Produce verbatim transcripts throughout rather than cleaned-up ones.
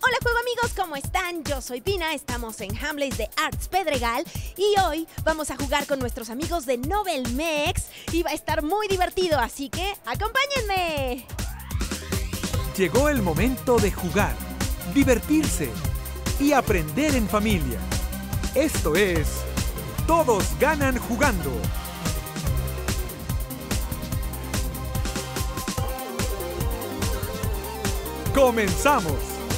Hola juego amigos, ¿cómo están? Yo soy Pina, estamos en Hamleys de Arts Pedregal y hoy vamos a jugar con nuestros amigos de Novelmex y va a estar muy divertido, así que ¡acompáñenme! Llegó el momento de jugar, divertirse y aprender en familia. Esto es Todos Ganan Jugando. ¡Comenzamos!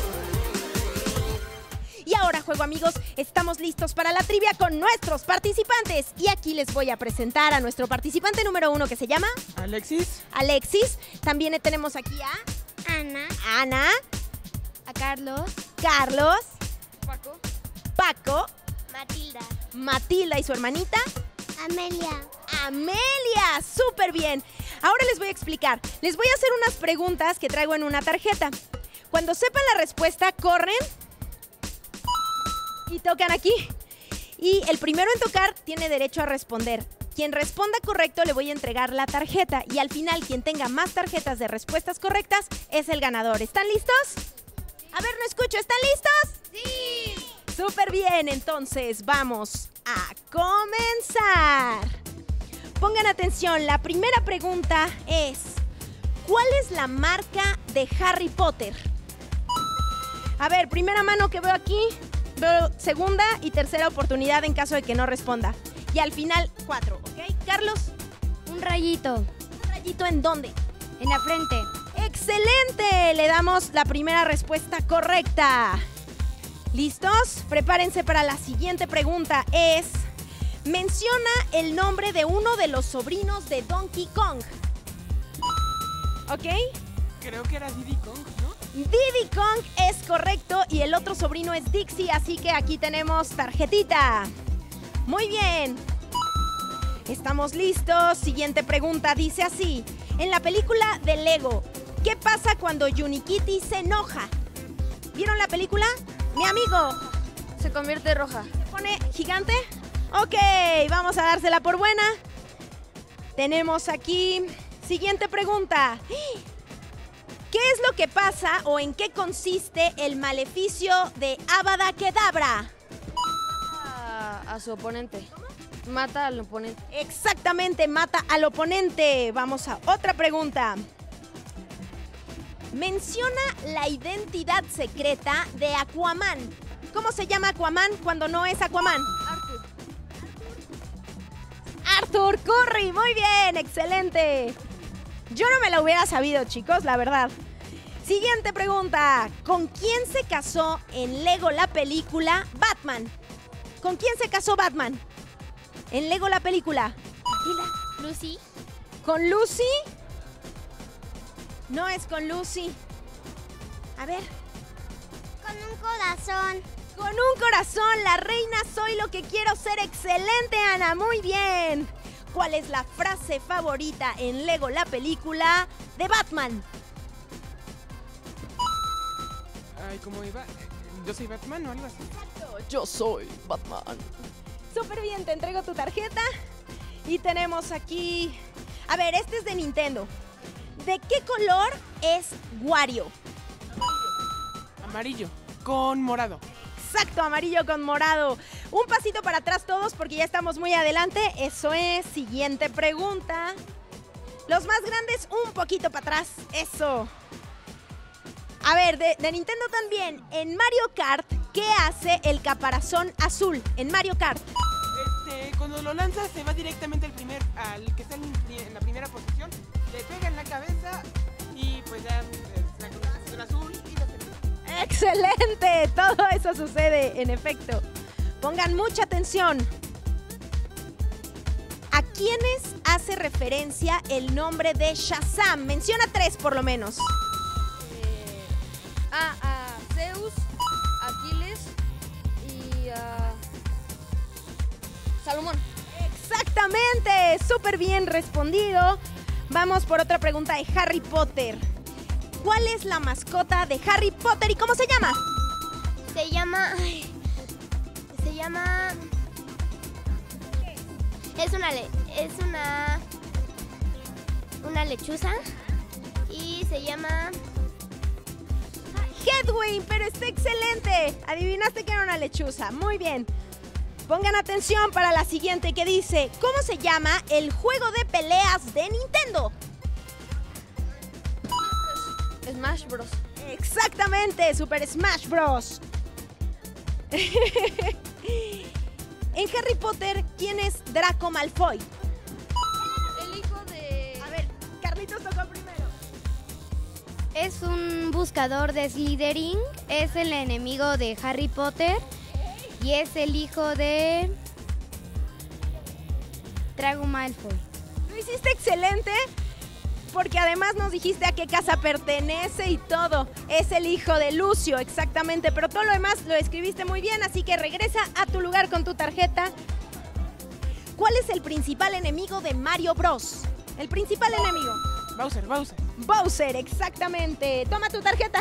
Y ahora, juego amigos, estamos listos para la trivia con nuestros participantes. Y aquí les voy a presentar a nuestro participante número uno que se llama... Alexis. Alexis. También tenemos aquí a... Ana. Ana. A Carlos. Carlos. Paco. Paco. Matilda. Matilda y su hermanita... Amelia. Amelia. ¡Súper bien! Ahora les voy a explicar. Les voy a hacer unas preguntas que traigo en una tarjeta. Cuando sepan la respuesta, corren... y tocan aquí. Y el primero en tocar tiene derecho a responder. Quien responda correcto le voy a entregar la tarjeta. Y al final, quien tenga más tarjetas de respuestas correctas es el ganador. ¿Están listos? A ver, no escucho. ¿Están listos? Sí. Súper bien. Entonces, vamos a comenzar. Pongan atención. La primera pregunta es... ¿cuál es la marca de Harry Potter? A ver, primera mano que veo aquí... veo segunda y tercera oportunidad en caso de que no responda. Y al final, cuatro, ¿ok? Carlos. Un rayito. ¿Un rayito en dónde? En la frente. ¡Excelente! Le damos la primera respuesta correcta. ¿Listos? Prepárense para la siguiente pregunta. Es... menciona el nombre de uno de los sobrinos de Donkey Kong. ¿Ok? Creo que era Diddy Kong, ¿no? Diddy Kong es correcto y el otro sobrino es Dixie, así que aquí tenemos tarjetita. Muy bien. Estamos listos. Siguiente pregunta dice así. En la película de Lego, ¿qué pasa cuando Unikitty se enoja? ¿Vieron la película? Mi amigo. Se convierte roja. ¿Se pone gigante? Ok, vamos a dársela por buena. Tenemos aquí... siguiente pregunta. ¿Qué es lo que pasa o en qué consiste el maleficio de Avada Kedavra? A, a su oponente. Mata al oponente. Exactamente, mata al oponente. Vamos a otra pregunta. Menciona la identidad secreta de Aquaman. ¿Cómo se llama Aquaman cuando no es Aquaman? Arthur. Arthur Curry, muy bien, excelente. Yo no me lo hubiera sabido, chicos, la verdad. Siguiente pregunta. ¿Con quién se casó en Lego la película Batman? ¿Con quién se casó Batman? En Lego la película. Lucy. ¿Con Lucy? No es con Lucy. A ver. Con un corazón. Con un corazón, la reina soy lo que quiero ser. Excelente, Ana, muy bien. ¿Cuál es la frase favorita en Lego la película de Batman? Ay, ¿cómo iba? ¿Yo soy Batman o algo así? Yo soy Batman. Súper bien, te entrego tu tarjeta. Y tenemos aquí... a ver, este es de Nintendo. ¿De qué color es Wario? Amarillo, con morado. Exacto, amarillo con morado. Un pasito para atrás todos porque ya estamos muy adelante. Eso es. Siguiente pregunta. Los más grandes un poquito para atrás. Eso. A ver, de, de Nintendo también. En Mario Kart, ¿qué hace el caparazón azul? En Mario Kart. Este, cuando lo lanzas se va directamente al primer, al que está en, en la primera posición, le pega en la cabeza y pues ya es la combinación azul y la termina. ¡Excelente! Todo eso sucede, en efecto. Pongan mucha atención. ¿A quiénes hace referencia el nombre de Shazam? Menciona tres por lo menos. Eh, a, a Zeus, Aquiles y a Salomón. Exactamente, súper bien respondido. Vamos por otra pregunta de Harry Potter. ¿Cuál es la mascota de Harry Potter y cómo se llama? Se llama... ay, se llama... Es una... Le, es una... una lechuza y se llama... Edwin, pero está excelente. Adivinaste que era una lechuza. Muy bien. Pongan atención para la siguiente que dice, ¿cómo se llama el juego de peleas de Nintendo? Smash Bros. Exactamente, Super Smash Bros. En Harry Potter, ¿quién es Draco Malfoy? El hijo de... A ver, Carlitos tocó primero. Es un buscador de Slytherin, es el enemigo de Harry Potter y es el hijo de Draco Malfoy. Lo hiciste excelente porque además nos dijiste a qué casa pertenece y todo. Es el hijo de Lucio, exactamente, pero todo lo demás lo escribiste muy bien, así que regresa a tu lugar con tu tarjeta. ¿Cuál es el principal enemigo de Mario Bros? El principal enemigo. Bowser, Bowser. Bowser, exactamente. Toma tu tarjeta.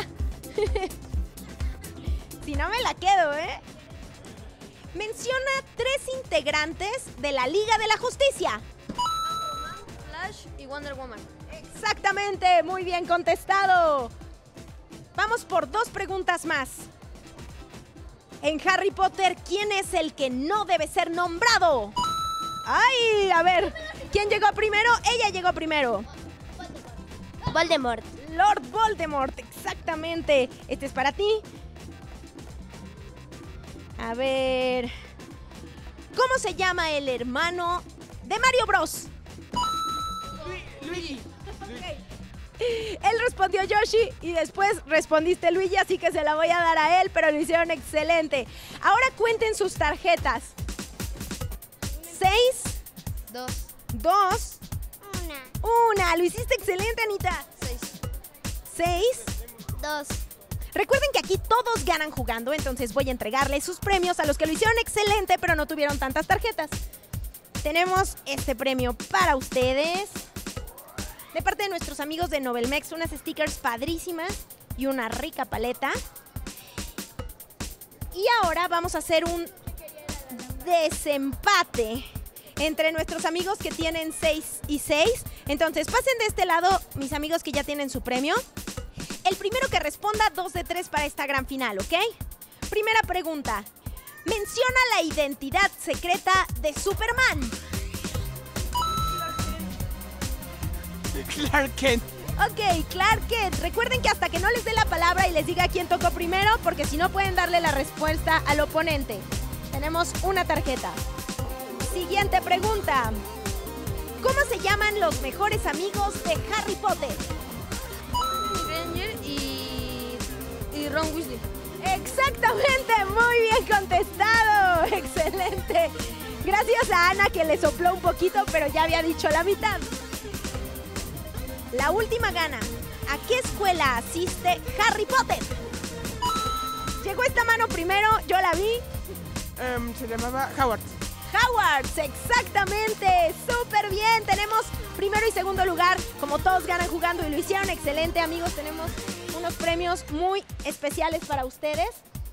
Si no me la quedo, ¿eh? Menciona tres integrantes de la Liga de la Justicia. Flash y Wonder Woman. Exactamente, muy bien contestado. Vamos por dos preguntas más. En Harry Potter, ¿quién es el que no debe ser nombrado? ¡Ay! A ver, ¿quién llegó primero? Ella llegó primero. Voldemort. Lord Voldemort, exactamente. Este es para ti. A ver. ¿Cómo se llama el hermano de Mario Bros? Luigi. Él respondió Yoshi y después respondiste Luigi, así que se la voy a dar a él, pero lo hicieron excelente. Ahora cuenten sus tarjetas. Seis. Dos. Dos. Una. Una. Lo hiciste excelente, Anita. Seis. Seis. Dos. Recuerden que aquí todos ganan jugando, entonces voy a entregarles sus premios a los que lo hicieron excelente, pero no tuvieron tantas tarjetas. Tenemos este premio para ustedes. De parte de nuestros amigos de Novelmex, unas stickers padrísimas y una rica paleta. Y ahora vamos a hacer un desempate entre nuestros amigos que tienen seis y seis. Entonces, pasen de este lado, mis amigos que ya tienen su premio. El primero que responda, dos de tres para esta gran final, ¿ok? Primera pregunta. Menciona la identidad secreta de Superman. Clark Kent. Ok, Clark Kent. Recuerden que hasta que no les dé la palabra y les diga quién tocó primero, porque si no pueden darle la respuesta al oponente. Tenemos una tarjeta. Siguiente pregunta. ¿Cómo se llaman los mejores amigos de Harry Potter? Granger y... y Ron Weasley. Exactamente, muy bien contestado. Excelente. Gracias a Ana que le sopló un poquito, pero ya había dicho la mitad. La última gana. ¿A qué escuela asiste Harry Potter? Llegó esta mano primero, yo la vi. Um, se llamaba Howard. Howards, exactamente. Súper bien. Tenemos primero y segundo lugar. Como todos ganan jugando y lo hicieron excelente, amigos. Tenemos unos premios muy especiales para ustedes.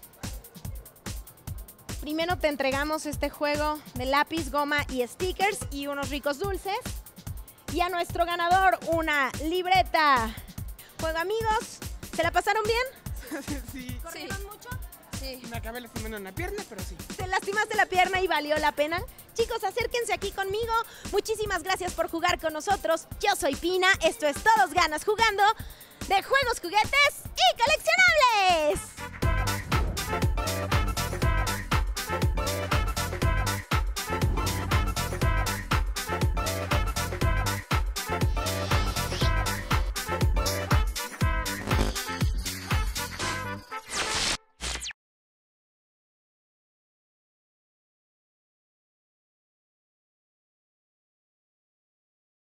Primero te entregamos este juego de lápiz, goma y stickers y unos ricos dulces. Y a nuestro ganador una libreta. Juego, amigos. ¿Se la pasaron bien? Sí. ¿Corrieron mucho? Sí. Me acabé lastimando una pierna, pero sí. ¿Te lastimaste la pierna y valió la pena? Chicos, acérquense aquí conmigo. Muchísimas gracias por jugar con nosotros. Yo soy Pina. Esto es Todos Ganas Jugando de Juegos, Juguetes y Calidad.